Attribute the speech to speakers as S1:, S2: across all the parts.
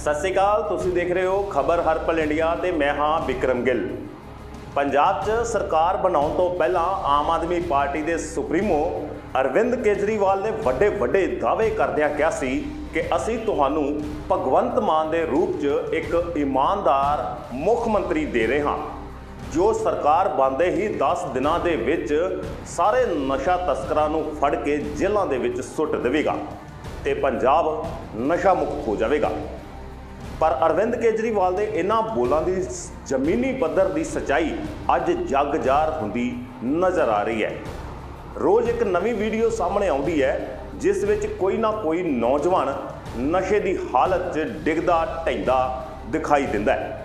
S1: सत श्री अकाल, तुसीं देख रहे हो खबर हर पल इंडिया ते मैं हाँ विक्रम गिल। पंजाब च सरकार बनाउण तो पहलां आम आदमी पार्टी के सुप्रीमो अरविंद केजरीवाल ने वड्डे वड्डे दावे करदिआं कहा सी कि असीं तुहानूं भगवंत मान के रूप च एक ईमानदार मुख मंत्री दे रहे हाँ जो सरकार बनते ही 10 दिनों के विच सारे नशा तस्करां नूं फड़ के जेलों के विच सुट देवेगा ते पंजाब नशा मुक्त हो जाएगा। पर अरविंद केजरीवाल के इन्हां बोलों की जमीनी पद्धर की सच्चाई अज जग जार होंदी नज़र आ रही है। रोज़ एक नवी वीडियो सामने आउंदी है जिस विच कोई ना कोई नौजवान नशे की हालत च डिगदा ढैंदा दिखाई दिंदा है।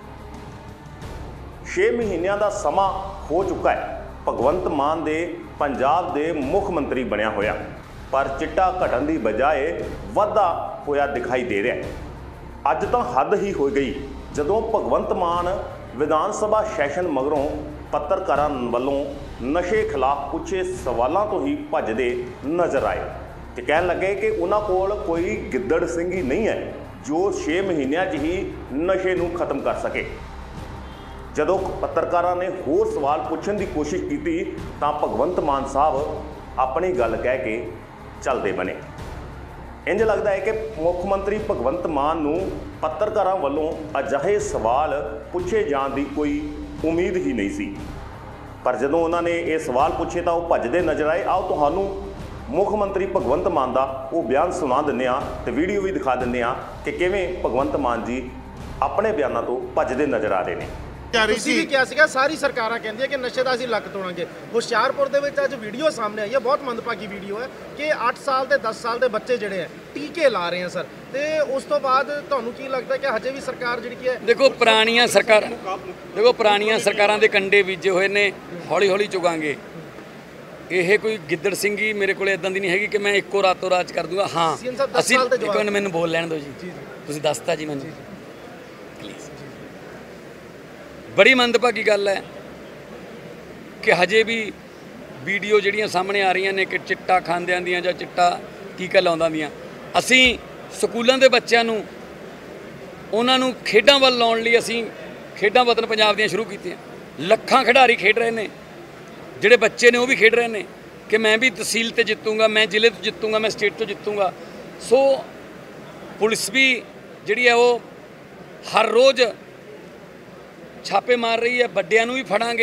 S1: 6 महीनों का समा हो चुका है भगवंत मान दे पंजाब के मुख मंत्री बनया होया, पर चिट्टा घटन की बजाय वाधा होया दिखाई दे रहा है। अज तो हद ही हो गई जदों भगवंत मान विधान सभा सैशन मगरों पत्रकारां वल्लों नशे खिलाफ पूछे सवालों तो ही भजदे नज़र आए तो कह लगे कि उन्हां कोल कोई गिद्दड़ सिंघी नहीं है जो 6 महीनों च ही नशे नूं खत्म कर सके। जदों पत्रकारां ने होर सवाल पूछण की कोशिश की तो भगवंत मान साहब अपनी गल कह के चलते बने। इंज लगता है कि मुख्यमंत्री भगवंत मान नूं पत्रकारां वल्लों अजिहे सवाल पूछे जाने की कोई उम्मीद ही नहीं सी, पर जदों उन्होंने ये सवाल पूछे तो वह भजदे नज़र आए। आओ तुहानूं मुख्यमंत्री भगवंत मान का वो बयान सुना दिंदे आ ते वीडियो भी दिखा दिंदे आ कि किवें भगवंत मान जी अपने बयानों तो भजदे नज़र आ रहे हैं।
S2: ਤੁਸੀਂ ਵੀ ਕਿਹਾ ਸੀਗਾ ਸਾਰੀ ਸਰਕਾਰਾਂ ਕਹਿੰਦੀਆਂ ਕਿ ਨਸ਼ੇ ਦਾ ਅਸੀਂ ਲੱਕ ਤੋੜਾਂਗੇ। ਹੁਸ਼ਿਆਰਪੁਰ ਦੇ ਵਿੱਚ ਅੱਜ ਵੀਡੀਓ ਸਾਹਮਣੇ ਆਈ ਹੈ, ਬਹੁਤ ਮੰਦਭਾਗੀ ਵੀਡੀਓ ਹੈ ਕਿ 8 ਸਾਲ ਤੇ 10 ਸਾਲ ਦੇ ਬੱਚੇ ਜਿਹੜੇ ਹੈ ਟੀਕੇ ਲਾ ਰਹੇ ਆ ਸਰ। ਤੇ ਉਸ ਤੋਂ ਬਾਅਦ ਤੁਹਾਨੂੰ ਕੀ ਲੱਗਦਾ ਕਿ ਹਜੇ ਵੀ ਸਰਕਾਰ ਜਿਹੜੀ ਹੈ
S3: ਦੇਖੋ ਪੁਰਾਣੀਆਂ ਸਰਕਾਰਾਂ ਦੇ ਕੰਡੇ ਬੀਜੇ ਹੋਏ ਨੇ, ਹੌਲੀ ਹੌਲੀ ਚੁਗਾਂਗੇ। ਇਹ ਕੋਈ ਗਿੱਦੜ ਸਿੰਘੀ ਮੇਰੇ ਕੋਲ ਇਦਾਂ ਦੀ ਨਹੀਂ ਹੈਗੀ ਕਿ ਮੈਂ ਇੱਕੋ ਰਾਤੋਂ ਰਾਤ ਕਰ ਦੂੰਗਾ। ਹਾਂ ਅਸੀਂ ਇੱਕ ਮਿੰਟ ਮੈਨੂੰ ਬੋਲ ਲੈਣ ਦਿਓ ਜੀ, ਤੁਸੀਂ ਦੱਸਤਾ ਜੀ ਮੈਨੂੰ प्लीज़। बड़ी मंदभागी गल है कि हजे भी वीडियो जड़ियाँ सामने आ रही ने कि चिट्टा खांदियां दियां जां चिट्टा टीका लाउंदियां दियां। असीं स्कूलों के बच्चों नूं उन्हां नूं खेडां वल लाउण लई असीं खेडां वतन पंजाब दियां शुरू कीतियां। लखां खिडारी खेड रहे हैं, जिहड़े बच्चे ने वो भी खेड रहे हैं कि मैं भी तहसील ते जितूंगा, मैं जिले तो जितूंगा, मैं स्टेट तो जितूंगा। सो पुलिस भी जिहड़ी है वो हर रोज़ छापे मार रही है, बड़ियां नूं भी फड़ांगे,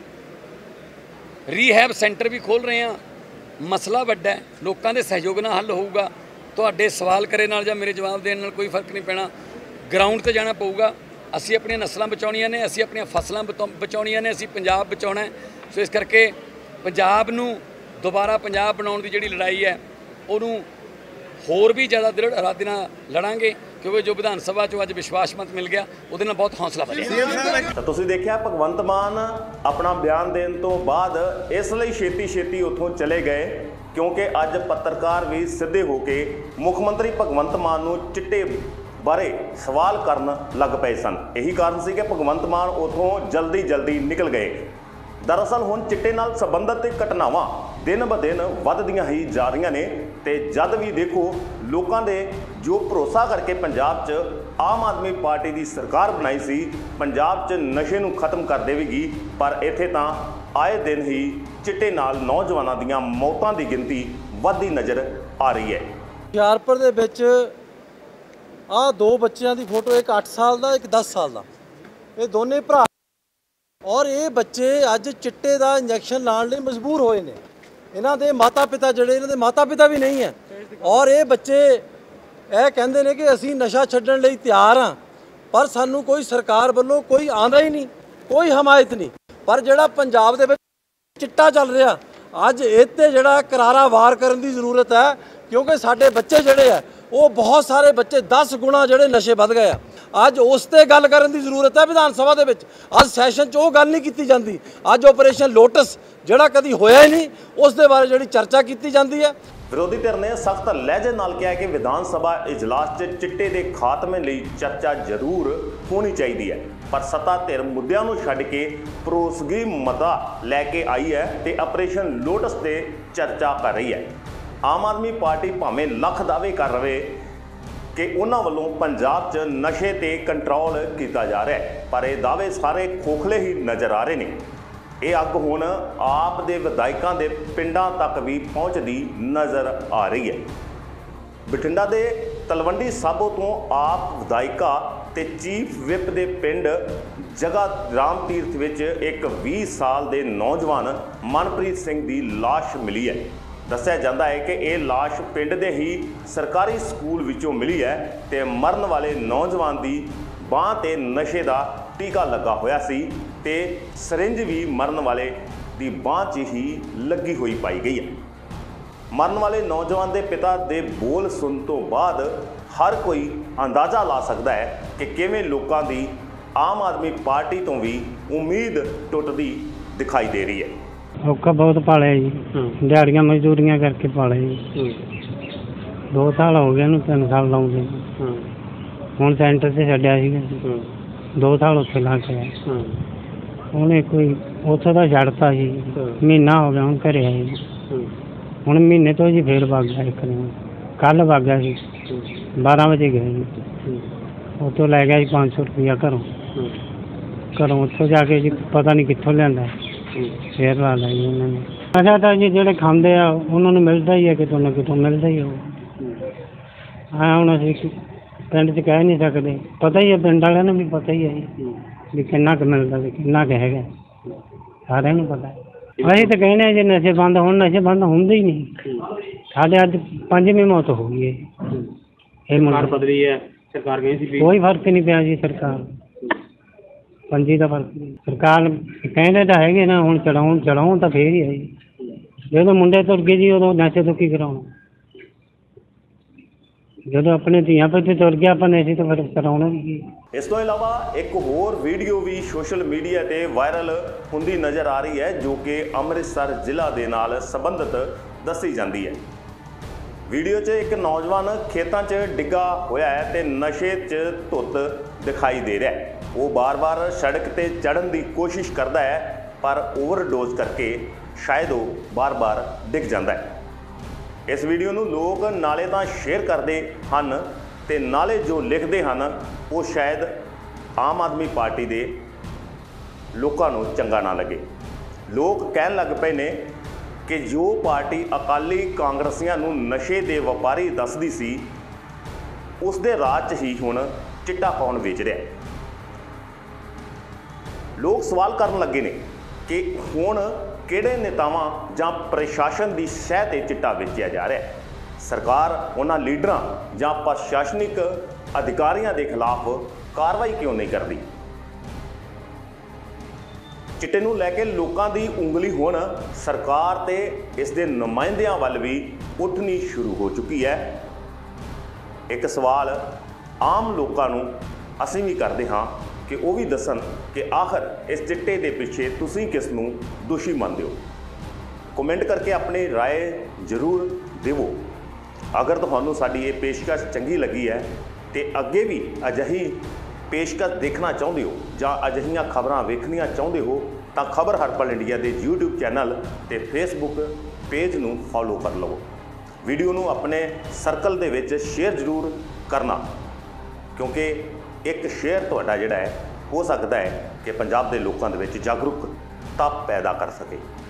S3: रीहैब सेंटर भी खोल रहे हैं। मसला वड्डा है, लोगों के सहयोग नाल हल होऊगा। तुहाडे सवाल करे नाल जां मेरे जवाब देण नाल कोई फर्क नहीं पैना। ग्राउंड ते जाना पऊगा। असीं अपणियां नस्लां बचाउणियां ने, असीं अपणियां फसलां बचाउणियां ने, असीं पंजाब बचाउणा है। सो इस करके पंजाब नूं दोबारा पंजाब बनाउण दी जिहड़ी लड़ाई है उहनूं होर भी ज़्यादा दृढ़ इरादे नाल लड़ांगे, क्योंकि जो विधान सभा चो अज विश्वास मत मिल गया उहदे नाल बहुत हौसला बढ़िया।
S1: तो तुसीं देखिआ भगवंत मान अपना बयान देने तो बाद इसलिए छेती उत्थों चले गए क्योंकि अज पत्रकार भी सीधे होके मुख्यमंत्री भगवंत मान नूं चिट्टे बारे सवाल करन लग पे सन। यही कारण सी कि भगवंत मान उत्थों जल्दी निकल गए। दरअसल हुण चिट्टे नाल संबंधित घटनावां दिन ब दिन वधदियां ही जा रही ने ते जद भी देखो लोगों ने जो भरोसा करके पंजाब च आम आदमी पार्टी की सरकार बनाई सी पंजाब च नशे नूं खत्म कर देवेगी, पर इत्थे तां आए दिन ही चिट्टे नाल नौजवानों दीयां मौतां की गिनती वधदी नज़र आ रही है।
S4: ਹੁਸ਼ਿਆਰਪੁਰ ਦੇ ਵਿੱਚ ਆਹ 2 ਬੱਚਿਆਂ ਦੀ ਫੋਟੋ, ਇੱਕ 8 ਸਾਲ ਦਾ ਇੱਕ 10 ਸਾਲ ਦਾ, ਇਹ ਦੋਨੇ ਭਰਾ ਔਰ ਇਹ ਬੱਚੇ ਅੱਜ ਚਿੱਟੇ ਦਾ ਇੰਜੈਕਸ਼ਨ ਲਾਉਣ ਲਈ ਮਜਬੂਰ ਹੋਏ ਨੇ। ਇਹਨਾਂ ਦੇ ਮਾਤਾ ਪਿਤਾ ਜਿਹੜੇ ਇਹਨਾਂ ਦੇ ਮਾਤਾ ਪਿਤਾ ਵੀ ਨਹੀਂ ਹੈ ਔਰ ਇਹ ਬੱਚੇ ਇਹ ਕਹਿੰਦੇ ਨੇ ਕਿ ਅਸੀਂ ਨਸ਼ਾ ਛੱਡਣ ਲਈ ਤਿਆਰ ਹਾਂ, ਪਰ ਸਾਨੂੰ ਕੋਈ ਸਰਕਾਰ ਵੱਲੋਂ ਕੋਈ ਆਂਦਾ ਹੀ ਨਹੀਂ, ਕੋਈ ਹਮਾਇਤ ਨਹੀਂ। ਪਰ ਜਿਹੜਾ ਪੰਜਾਬ ਦੇ ਵਿੱਚ ਚਿੱਟਾ ਚੱਲ ਰਿਹਾ ਅੱਜ ਇਹ 'ਤੇ ਜਿਹੜਾ ਕਰਾਰਾ ਵਾਰ ਕਰਨ ਦੀ ਜ਼ਰੂਰਤ ਹੈ, क्योंकि साढ़े बच्चे जोड़े है वो बहुत सारे बच्चे 10 गुणा जोड़े नशे बढ़ गए। अज उस ते गल करन दी जरूरत है विधान सभा दे विच। अज सैशन च वो गल नहीं की जाती। अज ऑपरेशन लोटस जोड़ा कभी होया ही नहीं उस दे बारे जोड़ी चर्चा की जाती है।
S1: विरोधी धिर ने सख्त लहजे नाल कहा कि विधान सभा इजलास च चिट्टे के खात्मे लई चर्चा जरूर होनी चाहिए है, पर सत्ता धिर मुद्दों नूं छड्ड के परोसगी मता लैके आई है ते ऑपरेशन लोटस ते चर्चा कर रही है। आम आदमी पार्टी भावें लख दावे कर रहे कि उन्हां वल्लों पंजाब 'च नशे ते कंट्रोल किया जा रहा है, पर ये दावे सारे खोखले ही नज़र आ रहे हैं। ये अग हुण आप दे विधायकों के पिंडां तक भी पहुँचती नज़र आ रही है। बठिंडा के तलवंडी साबो तो आप विधायिका ते चीफ विप के पिंड जगह राम तीर्थ विच एक 20 साल के नौजवान मनप्रीत सिंह की लाश मिली है। दस्सिया जाता है कि यह लाश पिंड के ही सरकारी स्कूल विचों मिली है ते मरण वाले नौजवान की बांह ते नशे का टीका लगा होया सी ते सरिंज भी मरण वाले की बांह 'च ही लगी हुई पाई गई है। मरण वाले नौजवान के पिता के बोल सुन तो बाद हर कोई अंदाज़ा ला सकता है कि किवें लोगों की आम आदमी पार्टी तो भी उम्मीद टुटती दिखाई दे रही है।
S5: औखा बहुत पाले जी, दिहाड़ियां मजदूरियां करके पाले जी। 2 साल हो गए 3 साल लाउंदे हुण सेंटर से छड्डिया सीगा, 2 साल उत्थे ला के आए। ਉਹਨੇ ਕੋਈ ਉੱਥੋਂ ਦਾ ਛੱਡਤਾ ਸੀ, ਮਹੀਨਾ ਹੋ ਗਿਆ ਹੁਣ ਘਰੇ ਆਏ ਜੀ। ਹੁਣ ਮਹੀਨੇ ਤੋਂ ਜੀ ਫੇਰ ਵਗ ਗਿਆ, ਇੱਕ ਦਿਨ ਕੱਲ੍ਹ ਵਗ ਗਿਆ ਸੀ 12 ਵਜੇ ਗਏ ਜੀ। ਉੱਥੋਂ ਲੈ ਗਿਆ ਜੀ 500 ਰੁਪਇਆ ਘਰੋਂ ਉੱਥੋਂ ਜਾ ਕੇ ਜੀ ਪਤਾ ਨਹੀਂ ਕਿੱਥੋਂ ਲਿਆਂਦਾ, ਫੇਰ ਲਾ ਲਿਆ ਜੀ ਉਹਨਾਂ ਨੇ। ਨਸ਼ਾ ਤਾਂ ਜੀ ਜਿਹੜੇ ਖਾਂਦੇ ਆ ਉਹਨਾਂ ਨੂੰ ਮਿਲਦਾ ਹੀ ਹੈ, ਕਿਤੋਂ ਨਾ ਕਿਤੋਂ ਮਿਲਦਾ ਹੀ ਉਹ। ਹੁਣ ਅਸੀਂ ਪਿੰਡ 'ਚ ਕਹਿ ਨਹੀਂ ਸਕਦੇ, ਪਤਾ ਹੀ ਹੈ ਪਿੰਡ ਵਾਲਿਆਂ ਨੂੰ ਵੀ ਪਤਾ ਹੀ ਹੈ ਜੀ ਵੀ ਕਿੰਨਾ ਕੁ ਮਿਲਦਾ ਵੀ ਕਿੰਨਾ ਕੁ ਹੈਗਾ, ਸਾਰਿਆਂ ਨੂੰ ਪਤਾ। ਅਸੀਂ ਤਾਂ ਕਹਿੰਦੇ ਹਾਂ ਜੇ ਨਸ਼ੇ ਬੰਦ ਹੋਣ, ਨਸ਼ੇ ਬੰਦ ਹੁੰਦੇ ਹੀ ਨਹੀਂ। ਸਾਡੇ ਅੱਜ 5ਵੀਂ ਮੌਤ ਹੋ ਗਈ ਹੈ। ਇਹ ਸਰਕਾਰ ਬਦਲੀ ਹੈ, ਸਰਕਾਰ ਕਹਿੰਦੀ ਸੀ ਕੋਈ ਫਰਕ ਨਹੀਂ ਪਿਆ ਜੀ। ਸਰਕਾਰ 5 ਦਾ ਫਰਕ ਨਹੀਂ। ਸਰਕਾਰ ਕਹਿੰਦੇ ਤਾਂ ਹੈਗੇ ਨਾ, ਹੁਣ ਚੜਾਉਣ ਤਾਂ ਫੇਰ ਹੀ ਹੈ ਜੀ। ਜਦੋਂ ਮੁੰਡੇ ਤੁਰ ਗਏ ਜੀ ਉਦੋਂ ਨਸ਼ੇ ਤੋਂ ਕੀ ਕਰਾਉਣਾ। ਜਦੋਂ ਆਪਣੇ ਧੀਆਂ ਪੁੱਤ ਤੁਰ ਗਿਆ ਆਪਾਂ ਨਸ਼ੇ ਤੋਂ ਫਿਰ ਕਰਾਉਣਾ ਵੀ ਕੀ।
S1: इस तो इलावा एक होर वीडियो भी सोशल मीडिया ते वायरल हुंदी नज़र आ रही है, जो कि अमृतसर जिला दे नाल संबंधित दसी जाती है। वीडियो च एक नौजवान खेतों च डिग्गा होया है ते नशे च धुत दिखाई दे रहा है। वो बार बार सड़क ते चढ़न की कोशिश करता है, पर ओवरडोज करके शायद वो बार बार डिग जाता है। इस वीडियो नूं लोग नाले तां शेयर करते हैं ते नाले जो लिखते हैं वो शायद आम आदमी पार्टी के लोगों को चंगा ना लगे। लोग कहन लग पे ने कि जो पार्टी अकाली कांग्रसियां नूं नशे के व्यापारी दसदी सी, उस दे राज च ही हुण चिट्टा कौन बेच रहा है। लोग सवाल करन लगे ने कि हुण किहड़े नेतावां जां प्रशासन की सह ते चिट्टा बेचिया जा रहा है। सरकार उन्हां लीडरां जां प्रशासनिक अधिकारियों के खिलाफ कार्रवाई क्यों नहीं करती। चिट्टे नूं लैके लोगों की उंगली हुण सरकार ते इस दे नुमाइंदियां वल भी उठनी शुरू हो चुकी है। एक सवाल आम लोगों नूं असीं भी करते हाँ कि वो भी दसन कि आखिर इस चिट्टे के पिछे तुसीं किस नूं दोषी मानते हो। कमेंट करके अपनी राय जरूर देवो। अगर तुहानूं साडी ये पेशकश चंगी लगी है तो अगे भी अजिही पेशकश देखना चाहते हो जां अजिहियां खबरां वेखणियां चाहते हो तो खबर हर पल इंडिया के यूट्यूब चैनल ते फेसबुक पेज नूं फॉलो कर लवो। वीडियो नूं अपने सर्कल दे विच शेयर जरूर करना, क्योंकि एक शेयर तुहाडा जिहड़ा है हो सकता है कि पंजाब के लोगों दे विच जागरूकता पैदा कर सके।